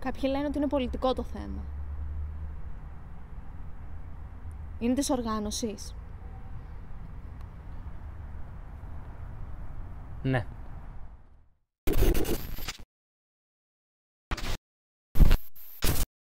Κάποιοι λένε ότι είναι πολιτικό το θέμα. Είναι της οργάνωσης. Ναι.